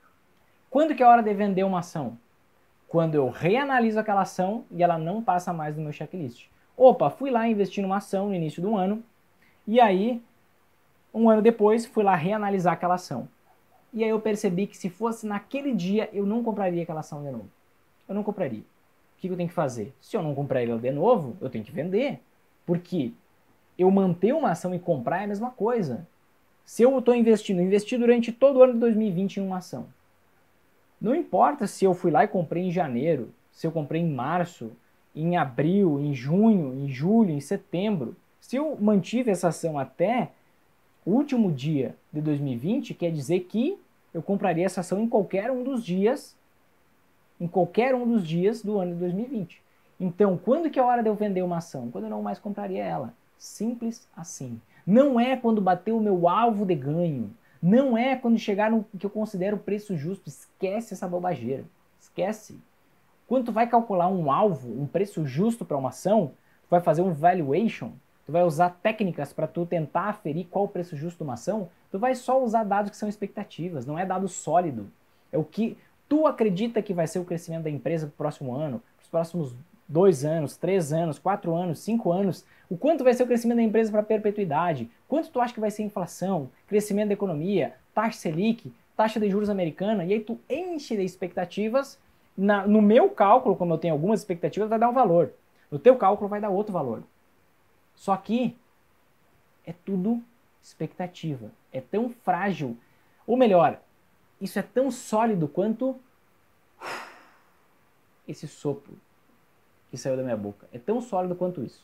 Quando que é hora de vender uma ação? Quando eu reanaliso aquela ação e ela não passa mais no meu checklist. Opa, fui lá investir numa ação no início do ano e aí, um ano depois, fui lá reanalisar aquela ação. E aí eu percebi que se fosse naquele dia, eu não compraria aquela ação de novo. Eu não compraria. O que eu tenho que fazer? Se eu não comprar ela de novo, eu tenho que vender. Porque eu manter uma ação e comprar é a mesma coisa. Se eu estou investindo, investi durante todo o ano de 2020 em uma ação. Não importa se eu fui lá e comprei em janeiro, se eu comprei em março, em abril, em junho, em julho, em setembro. Se eu mantive essa ação até o último dia de 2020, quer dizer que eu compraria essa ação em qualquer um dos dias do ano de 2020. Então, quando que é a hora de eu vender uma ação? Quando eu não mais compraria ela. Simples assim. Não é quando bater o meu alvo de ganho. Não é quando chegar no que eu considero o preço justo. Esquece essa bobageira. Esquece. Quando tu vai calcular um alvo, um preço justo para uma ação, tu vai fazer um valuation, tu vai usar técnicas para tu tentar aferir qual o preço justo de uma ação, tu vai só usar dados que são expectativas, não é dado sólido. É o que tu acredita que vai ser o crescimento da empresa para o próximo ano, para os próximos 2 anos, 3 anos, 4 anos, 5 anos, o quanto vai ser o crescimento da empresa para perpetuidade, quanto tu acha que vai ser a inflação, crescimento da economia, taxa Selic, taxa de juros americana, e aí tu enche de expectativas. No meu cálculo, como eu tenho algumas expectativas, vai dar um valor. No teu cálculo vai dar outro valor. Só que é tudo expectativa. É tão frágil. Ou melhor, isso é tão sólido quanto esse sopro que saiu da minha boca. É tão sólido quanto isso.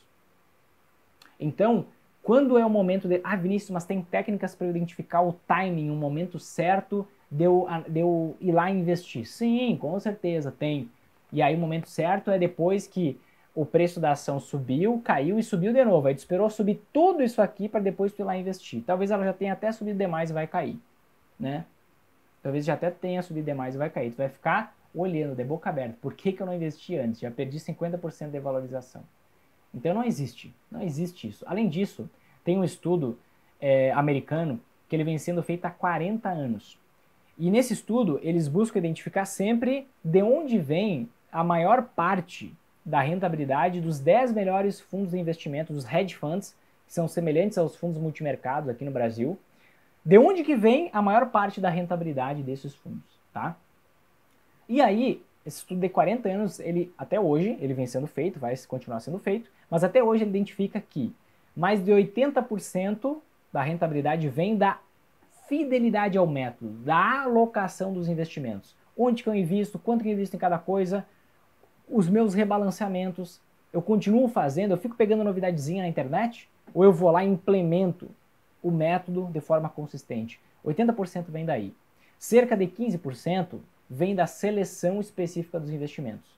Então, quando é o momento de... Ah, Vinícius, mas tem técnicas para identificar o timing, o momento certo de eu ir lá e investir. Sim, com certeza tem. E aí o momento certo é depois que o preço da ação subiu, caiu e subiu de novo. Aí tu esperou subir tudo isso aqui para depois tu ir lá investir. Talvez ela já tenha até subido demais e vai cair, né? Talvez já até tenha subido demais e vai cair. Tu vai ficar olhando de boca aberta. Por que eu não investi antes? Já perdi 50% de valorização. Então não existe isso. Além disso, tem um estudo americano que ele vem sendo feito há 40 anos. E nesse estudo, eles buscam identificar sempre de onde vem a maior parte da rentabilidade dos 10 melhores fundos de investimento, dos hedge funds, que são semelhantes aos fundos multimercados aqui no Brasil. De onde que vem a maior parte da rentabilidade desses fundos, tá? E aí, esse estudo de 40 anos, ele até hoje, ele vem sendo feito, vai continuar sendo feito, mas até hoje ele identifica que mais de 80% da rentabilidade vem da fidelidade ao método, da alocação dos investimentos. Onde que eu invisto, quanto que eu invisto em cada coisa, os meus rebalanceamentos, eu continuo fazendo, eu fico pegando novidadezinha na internet, ou eu vou lá e implemento o método de forma consistente. 80% vem daí. Cerca de 15% vem da seleção específica dos investimentos.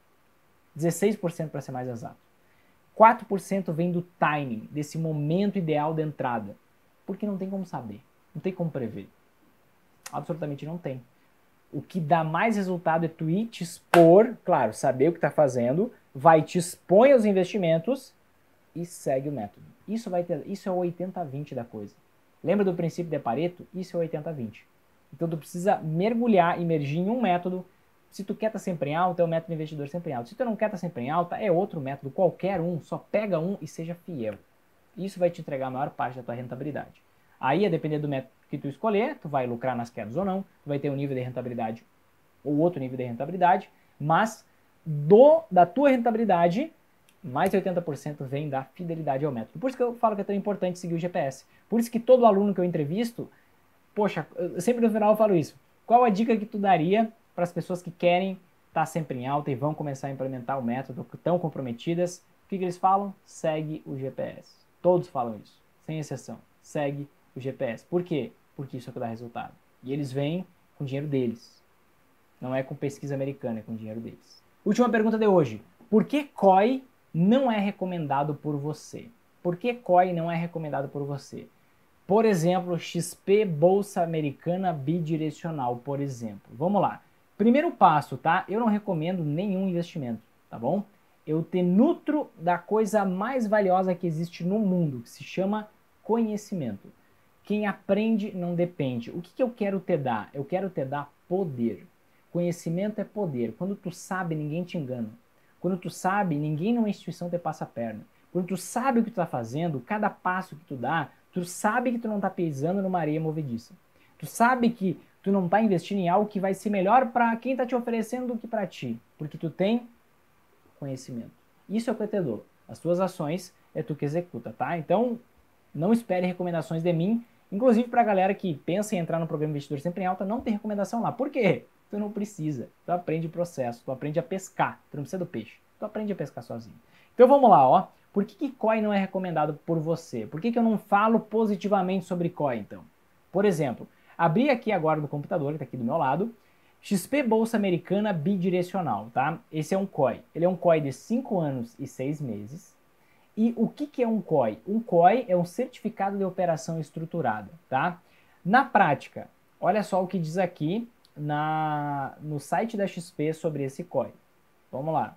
16% para ser mais exato. 4% vem do timing, desse momento ideal de entrada. Porque não tem como saber, não tem como prever. Absolutamente não tem. O que dá mais resultado é tu ir te expor, claro, saber o que está fazendo, vai te expõe aos investimentos e segue o método. Isso é o 80-20 da coisa. Lembra do princípio de Pareto? Isso é o 80-20. Então tu precisa mergulhar, imergir em um método. Se tu quer estar sempre em alta, é o método investidor sempre em alta. Se tu não quer estar sempre em alta, é outro método, qualquer um, só pega um e seja fiel. Isso vai te entregar a maior parte da tua rentabilidade. Aí, a depender do método que tu escolher, tu vai lucrar nas quedas ou não, tu vai ter um nível de rentabilidade ou outro nível de rentabilidade, mas da tua rentabilidade, mais de 80% vem da fidelidade ao método. Por isso que eu falo que é tão importante seguir o GPS. Por isso que todo aluno que eu entrevisto, poxa, sempre no final eu falo isso. Qual a dica que tu daria para as pessoas que querem estar sempre em alta e vão começar a implementar o método, que estão comprometidas? O que eles falam? Segue o GPS. Todos falam isso, sem exceção. Segue o GPS. Por quê? Porque isso é o que dá resultado. E eles vêm com o dinheiro deles. Não é com pesquisa americana, é com o dinheiro deles. Última pergunta de hoje. Por que COI não é recomendado por você? Por que COI não é recomendado por você? Por exemplo, XP Bolsa Americana Bidirecional, por exemplo. Vamos lá. Primeiro passo, tá? Eu não recomendo nenhum investimento, tá bom? Eu te nutro da coisa mais valiosa que existe no mundo, que se chama conhecimento. Quem aprende não depende. O que eu quero te dar? Eu quero te dar poder. Conhecimento é poder. Quando tu sabe, ninguém te engana. Quando tu sabe, ninguém numa instituição te passa a perna. Quando tu sabe o que tu está fazendo, cada passo que tu dá, tu sabe que tu não está pisando numa areia movediça. Tu sabe que tu não está investindo em algo que vai ser melhor para quem está te oferecendo do que para ti. Porque tu tem conhecimento. Isso é o que eu te dou. As tuas ações é tu que executa, tá? Então, não espere recomendações de mim. Inclusive para a galera que pensa em entrar no programa Investidor Sempre em Alta, não tem recomendação lá. Por quê? Tu não precisa. Tu aprende o processo, tu aprende a pescar. Tu não precisa do peixe. Tu aprende a pescar sozinho. Então vamos lá, ó. Por que COI não é recomendado por você? Por que eu não falo positivamente sobre COI, então? Por exemplo, abri aqui agora no computador, que está aqui do meu lado, XP Bolsa Americana Bidirecional, tá? Esse é um COI. Ele é um COI de 5 anos e 6 meses. E o que é um COI? Um COI é um certificado de operação estruturada, tá? Na prática, olha só o que diz aqui no site da XP sobre esse COI. Vamos lá.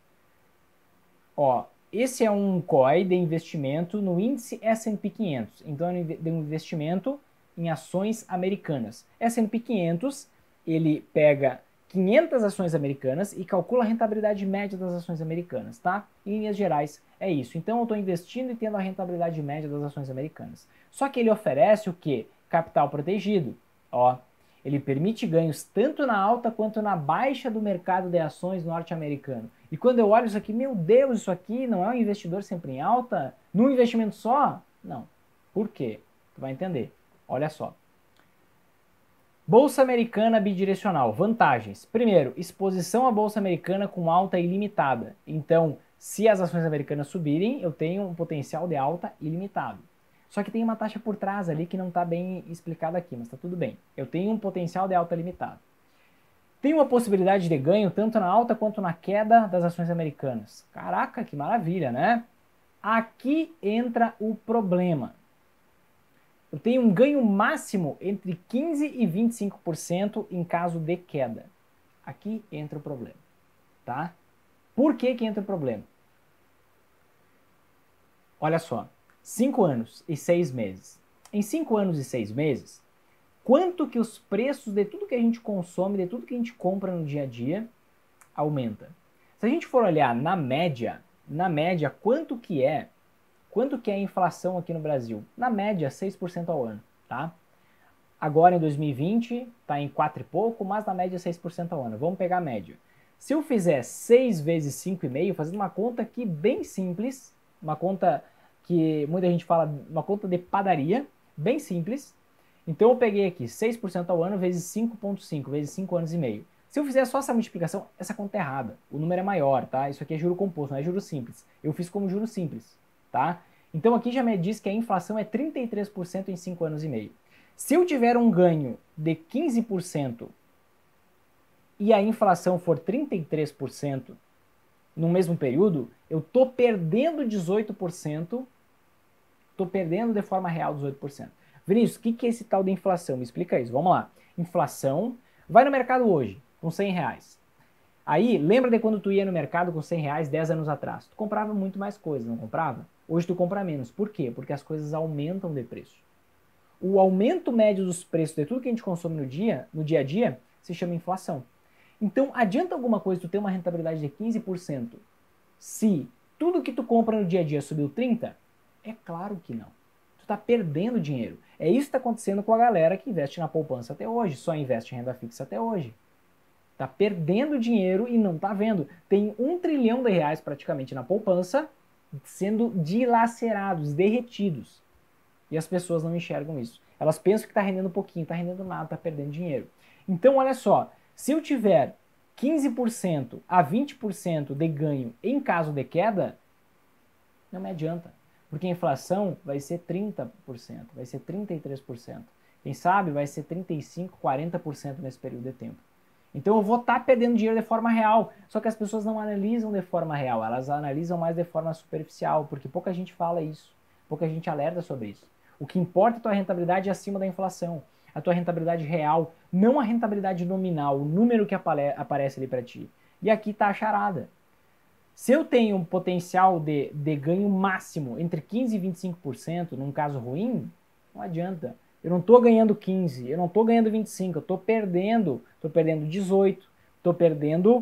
Ó, esse é um COI de investimento no índice S&P 500. Então, é de um investimento em ações americanas. S&P 500, ele pega 500 ações americanas e calcula a rentabilidade média das ações americanas, tá? Em linhas gerais, é isso. Então, eu estou investindo e tendo a rentabilidade média das ações americanas. Só que ele oferece o quê? Capital protegido. Ó, ele permite ganhos tanto na alta quanto na baixa do mercado de ações norte-americano. E quando eu olho isso aqui, meu Deus, isso aqui não é um investidor sempre em alta? Num investimento só? Não. Por quê? Tu vai entender. Olha só. Bolsa Americana bidirecional. Vantagens. Primeiro, exposição à Bolsa Americana com alta ilimitada. Então, se as ações americanas subirem, eu tenho um potencial de alta ilimitado. Só que tem uma taxa por trás ali que não está bem explicada aqui, mas está tudo bem. Eu tenho um potencial de alta limitado. Tem uma possibilidade de ganho tanto na alta quanto na queda das ações americanas. Caraca, que maravilha, né? Aqui entra o problema. Eu tenho um ganho máximo entre 15% e 25% em caso de queda. Aqui entra o problema, tá? Por que entra o problema? Olha só. 5 anos e 6 meses. Em 5 anos e 6 meses, quanto que os preços de tudo que a gente consome, de tudo que a gente compra no dia a dia, aumenta? Se a gente for olhar na média, quanto que é a inflação aqui no Brasil? Na média, 6% ao ano, tá? Agora em 2020, está em 4 e pouco, mas na média 6% ao ano. Vamos pegar a média. Se eu fizer 6 vezes 5,5, fazendo uma conta aqui bem simples, uma conta que muita gente fala, uma conta de padaria, bem simples. Então eu peguei aqui 6% ao ano vezes 5,5, vezes 5 anos e meio. Se eu fizer só essa multiplicação, essa conta é errada. O número é maior, tá? Isso aqui é juro composto, não é juro simples. Eu fiz como juro simples, tá? Então aqui já me diz que a inflação é 33% em 5 anos e meio. Se eu tiver um ganho de 15% e a inflação for 33% no mesmo período, eu estou perdendo 18%, estou perdendo de forma real 18%. Vinícius, o que é esse tal de inflação? Me explica isso. Vamos lá. Inflação, vai no mercado hoje, com 100 reais. Aí, lembra de quando tu ia no mercado com 100 reais 10 anos atrás? Tu comprava muito mais coisas, não comprava? Hoje tu compra menos. Por quê? Porque as coisas aumentam de preço. O aumento médio dos preços de tudo que a gente consome no dia a dia, se chama inflação. Então, adianta alguma coisa tu ter uma rentabilidade de 15% se tudo que tu compra no dia a dia subiu 30%? É claro que não. Tu está perdendo dinheiro. É isso que está acontecendo com a galera que investe na poupança até hoje, só investe em renda fixa até hoje. Está perdendo dinheiro e não está vendo. Tem 1 trilhão de reais praticamente na poupança sendo dilacerados, derretidos. E as pessoas não enxergam isso. Elas pensam que está rendendo pouquinho, está rendendo nada, está perdendo dinheiro. Então, olha só, se eu tiver 15% a 20% de ganho em caso de queda, não me adianta. Porque a inflação vai ser 30%, vai ser 33%. Quem sabe vai ser 35%, 40% nesse período de tempo. Então eu vou estar perdendo dinheiro de forma real. Só que as pessoas não analisam de forma real, elas analisam mais de forma superficial, porque pouca gente fala isso, pouca gente alerta sobre isso. O que importa é a tua rentabilidade acima da inflação, a tua rentabilidade real, não a rentabilidade nominal, o número que aparece ali para ti. E aqui está a charada. Se eu tenho um potencial de ganho máximo entre 15% e 25%, num caso ruim, não adianta. Eu não estou ganhando 15%, eu não estou ganhando 25%, eu estou perdendo 18%, estou perdendo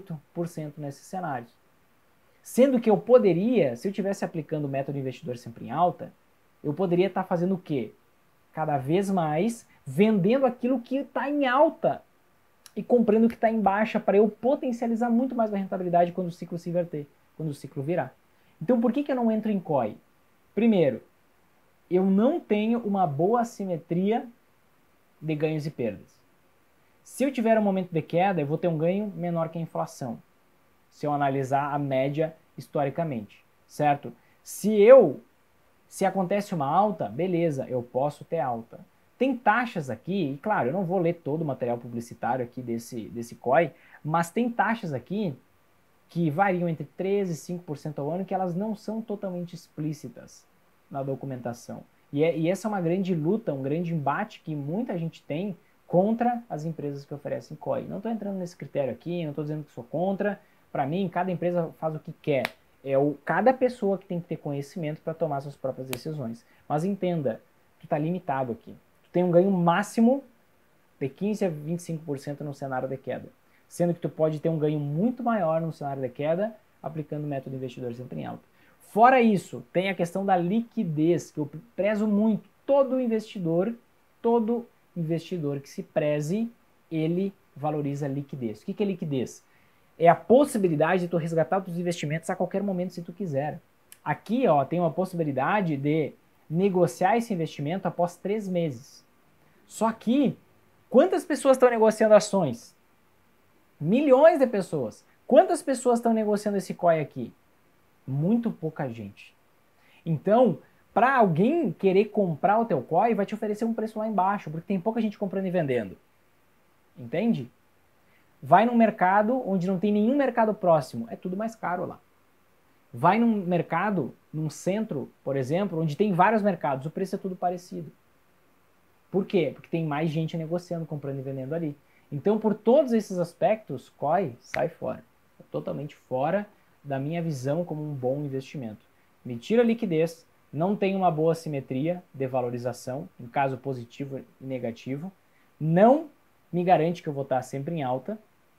8% nesses cenários. Sendo que eu poderia, se eu estivesse aplicando o método investidor sempre em alta, eu poderia estar fazendo o quê? Cada vez mais vendendo aquilo que está em alta e comprando o que está em baixa para eu potencializar muito mais a rentabilidade quando o ciclo se inverter, quando o ciclo virar. Então por que eu não entro em COI? Primeiro, eu não tenho uma boa simetria de ganhos e perdas. Se eu tiver um momento de queda, eu vou ter um ganho menor que a inflação, se eu analisar a média historicamente, certo? Se acontece uma alta, beleza, eu posso ter alta. Tem taxas aqui, e claro, eu não vou ler todo o material publicitário aqui desse COI, mas tem taxas aqui que variam entre 13% e 5% ao ano, que elas não são totalmente explícitas na documentação. E essa é uma grande luta, um grande embate que muita gente tem contra as empresas que oferecem COI. Não estou entrando nesse critério aqui, não estou dizendo que sou contra. Para mim, cada empresa faz o que quer. Cada pessoa que tem que ter conhecimento para tomar suas próprias decisões. Mas entenda, tu está limitado aqui. Tu tem um ganho máximo de 15% a 25% no cenário de queda. Sendo que tu pode ter um ganho muito maior no cenário de queda aplicando o método investidor sempre em alta. Fora isso, tem a questão da liquidez, que eu prezo muito. Todo investidor que se preze, ele valoriza a liquidez. O que é liquidez? É a possibilidade de tu resgatar os investimentos a qualquer momento se tu quiser. Aqui, ó, tem uma possibilidade de negociar esse investimento após 3 meses. Só que, quantas pessoas estão negociando ações? Milhões de pessoas. Quantas pessoas estão negociando esse COI aqui? Muito pouca gente. Então, para alguém querer comprar o teu COI, vai te oferecer um preço lá embaixo, porque tem pouca gente comprando e vendendo. Entende? Vai num mercado onde não tem nenhum mercado próximo, é tudo mais caro lá. Vai num mercado, num centro, por exemplo, onde tem vários mercados, o preço é tudo parecido. Por quê? Porque tem mais gente negociando, comprando e vendendo ali. Então, por todos esses aspectos, COI sai fora. É totalmente fora da minha visão como um bom investimento. Me tira a liquidez, não tem uma boa simetria de valorização, em caso positivo e negativo, não me garante que eu vou estar sempre em alta,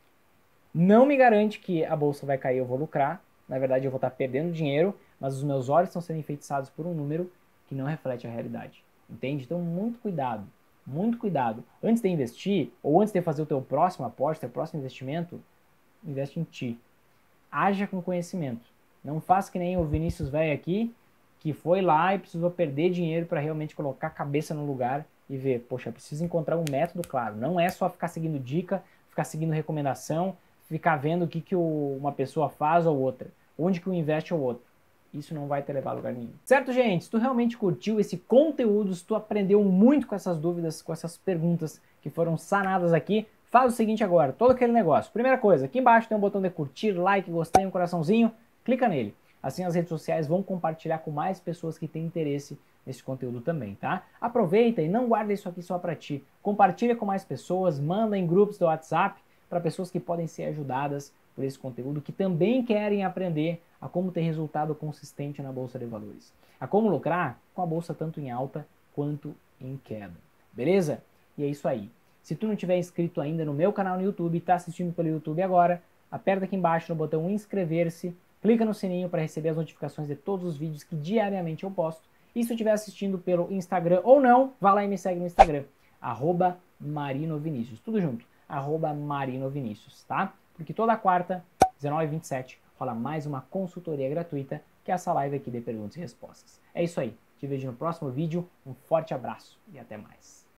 não me garante que a bolsa vai cair e eu vou lucrar, na verdade eu vou estar perdendo dinheiro, mas os meus olhos estão sendo enfeitiçados por um número que não reflete a realidade, entende? Então muito cuidado, muito cuidado. Antes de investir, ou antes de fazer o teu próximo aporte, teu próximo investimento, investe em ti. Haja com conhecimento. Não faça que nem o Vinícius velho aqui, que foi lá e precisou perder dinheiro para realmente colocar a cabeça no lugar e ver, poxa, preciso encontrar um método claro. Não é só ficar seguindo dica, ficar seguindo recomendação, ficar vendo o que uma pessoa faz ou outra, onde que um investe ou outro. Isso não vai te levar a lugar nenhum. Certo, gente? Se tu realmente curtiu esse conteúdo, se tu aprendeu muito com essas dúvidas, com essas perguntas que foram sanadas aqui, faz o seguinte agora, todo aquele negócio. Primeira coisa, aqui embaixo tem um botão de curtir, like, gostei, um coraçãozinho, clica nele. Assim as redes sociais vão compartilhar com mais pessoas que têm interesse nesse conteúdo também, tá? Aproveita e não guarda isso aqui só para ti. Compartilha com mais pessoas, manda em grupos do WhatsApp para pessoas que podem ser ajudadas por esse conteúdo, que também querem aprender a como ter resultado consistente na Bolsa de Valores. A como lucrar com a Bolsa tanto em alta quanto em queda. Beleza? E é isso aí. Se tu não tiver inscrito ainda no meu canal no YouTube, está assistindo pelo YouTube agora, aperta aqui embaixo no botão inscrever-se, clica no sininho para receber as notificações de todos os vídeos que diariamente eu posto. E se tu estiver assistindo pelo Instagram ou não, vá lá e me segue no Instagram, @marinovinicius, tudo junto, @marinovinicius, tá? Porque toda quarta, 19h27, rola mais uma consultoria gratuita, que é essa live aqui de perguntas e respostas. É isso aí, te vejo no próximo vídeo, um forte abraço e até mais.